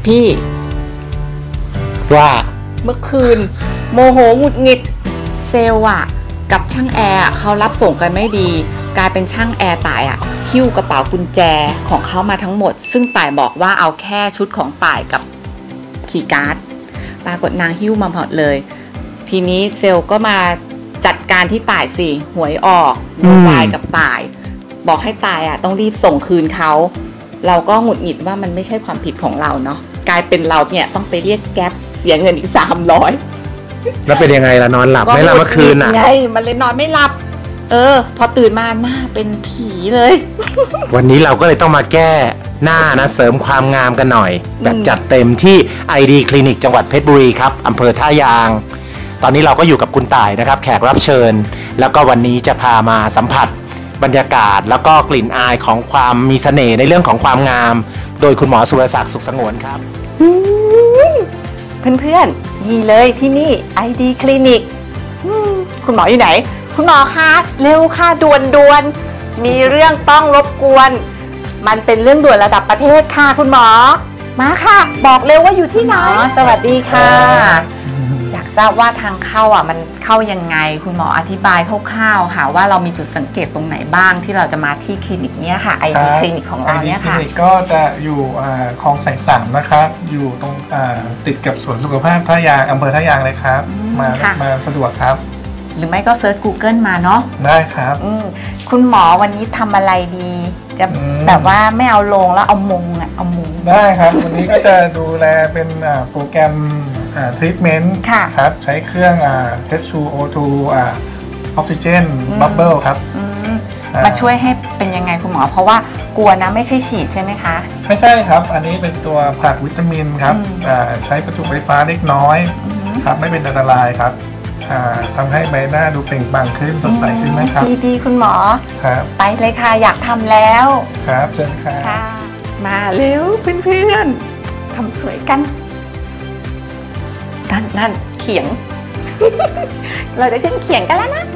พี่ว่าเมื่อคืนโมโหหงุดหงิดเซลอะกับช่างแอร์เขารับส่งกันไม่ดีกลายเป็นช่างแอร์ต่ายอะหิ้วกระเป๋ากุญแจของเขามาทั้งหมดซึ่งต่ายบอกว่าเอาแค่ชุดของต่ายกับคีย์การ์ดปรากฏนางหิ้วมาหมดเลยทีนี้เซลก็มาจัดการที่ต่ายสิหวยออกโวยวายกับต่ายบอกให้ต่ายอะต้องรีบส่งคืนเขาเราก็หงุดหงิดว่ามันไม่ใช่ความผิดของเราเนาะกลายเป็นเราเนี่ยต้องไปเรียกแก๊ปเสียเงินอีก300 แล้วเป็นยังไงล่ะนอนหลับไม่หลับเมื่อคืนอ่ะไงมันเลยนอนไม่หลับพอตื่นมาหน้าเป็นผีเลยวันนี้เราก็เลยต้องมาแก้หน้านะเสริมความงามกันหน่อยแบบจัดเต็มที่ ID คลินิกจังหวัดเพชรบุรีครับอำเภอท่ายางตอนนี้เราก็อยู่กับคุณต่ายนะครับแขกรับเชิญแล้วก็วันนี้จะพามาสัมผัสบรรยากาศแล้วก็กลิ่นอายของความมีเสน่ห์ในเรื่องของความงามโดยคุณหมอสุรศักดิ์สุขสงวนครับเพื่อนๆนี่เลยที่นี่ ID คลินิกคุณหมออยู่ไหนคุณหมอคะเร็วค่ะด่วนมีเรื่องต้องรบกวนมันเป็นเรื่องด่วนระดับประเทศค่ะคุณหมอมาค่ะบอกเร็วว่าอยู่ที่ไหนสวัสดีค่ะอยากทราบว่าทางเข้ามันเข้ายังไงคุณหมออธิบายคร่าวๆค่ะว่าเรามีจุดสังเกตตรงไหนบ้างที่เราจะมาที่คลินิกเนี้ยค่ะ ID คลินิกของเราเนี่ยค่ะ ID คลินิกก็จะอยู่คลองแสงสามนะครับอยู่ตรงติดกับสวนสุขภาพท่ายางอำเภอท่ายางเลยครับมาสะดวกครับหรือไม่ก็เซิร์ช Google มาเนาะได้ครับคุณหมอวันนี้ทำอะไรดีจะแบบว่าไม่เอาลงแล้วเอามุงได้ครับ วันนี้ก็จะดูแลเป็นโปรแกรมทรีทเมนต์ครับใช้เครื่อง H2O2 ออกซิเจนบับเบิลครับมาช่วยให้เป็นยังไงคุณหมอเพราะว่ากลัวนะไม่ใช่ฉีดใช่ไหมคะไม่ใช่ครับอันนี้เป็นตัวผลักวิตามินครับใช้ประจุไฟฟ้าเล็กน้อยครับไม่เป็นอันตรายครับทำให้ใบหน้าดูเปล่งปลั่งขึ้นสดใสขึ้นนะครับดีคุณหมอครับไปเลยค่ะอยากทำแล้วครับเชิญค่ะมาเร็วเพื่อนๆทำสวยกันนั่นเขียง เราจะขึ้นเขียงกันแล้วนะ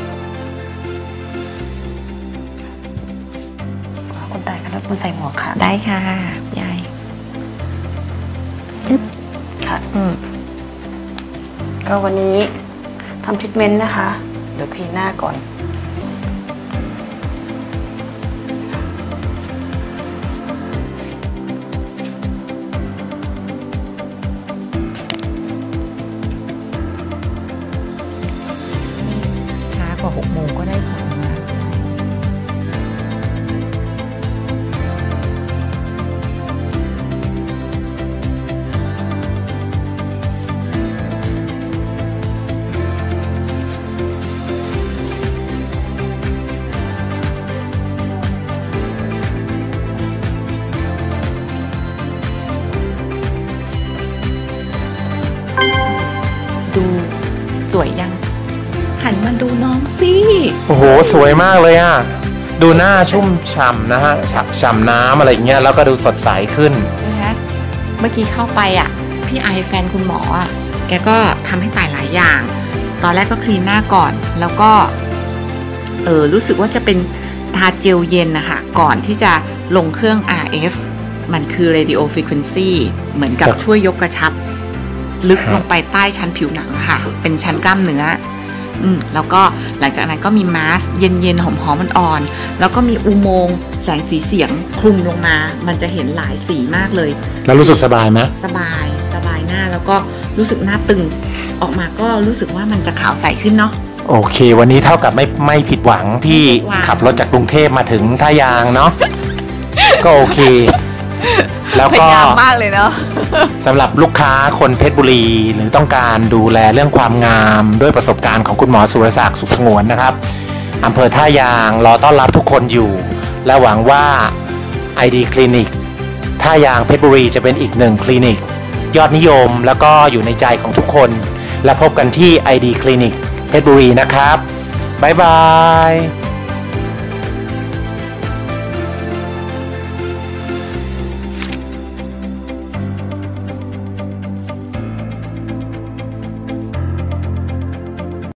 คนตายกันแล้วคุณใส่หมวกค่ะได้ค่ะยายค่ะก็วันนี้ทำทรีทเมนต์นะคะเดี๋ยวคลีนหน้าก่อนช้ากว่า6 โมงก็ได้ผลนะดูสวยยังหันมาดูน้องสิโอ้โหสวยมากเลยอ่ะดูหน้าชุ่มฉ่ำนะฮะฉ่ำน้ำอะไรอย่างเงี้ยแล้วก็ดูสดใสขึ้นใช่ไหมเมื่อกี้เข้าไปพี่ไอแฟนคุณหมอแกก็ทำให้ต่ายหลายอย่างตอนแรกก็คลีนหน้าก่อนแล้วก็รู้สึกว่าจะเป็นทาเจลเย็นนะคะก่อนที่จะลงเครื่อง RF มันคือ radio frequency เหมือนกับช่วยยกกระชับลึกลงไปใต้ชั้นผิวหนังค่ะเป็นชั้นกล้ามเนื้อแล้วก็หลังจากนั้นก็มีมาสก์เย็นๆหอมๆอ่อนๆแล้วก็มีอุโมงค์แสงสีเสียงคลุมลงมามันจะเห็นหลายสีมากเลยแล้วรู้สึกสบายไหมสบายหน้าแล้วก็รู้สึกหน้าตึงออกมาก็รู้สึกว่ามันจะขาวใสขึ้นเนาะโอเควันนี้เท่ากับไม่ผิดหวังที่ขับรถจากกรุงเทพมาถึงท่ายางเนาะก็โอเคแล้วก็มากเลยเนาะสำหรับลูกค้าคนเพชรบุรีหรือต้องการดูแลเรื่องความงามด้วยประสบการณ์ของคุณหมอสุรศักดิ์สุขสงวนนะครับอำเภอท่ายางรอต้อนรับทุกคนอยู่และหวังว่า ID คลินิกท่ายางเพชรบุรีจะเป็นอีกหนึ่งคลินิกยอดนิยมแล้วก็อยู่ในใจของทุกคนและพบกันที่ ID คลินิกเพชรบุรีนะครับบ๊ายบาย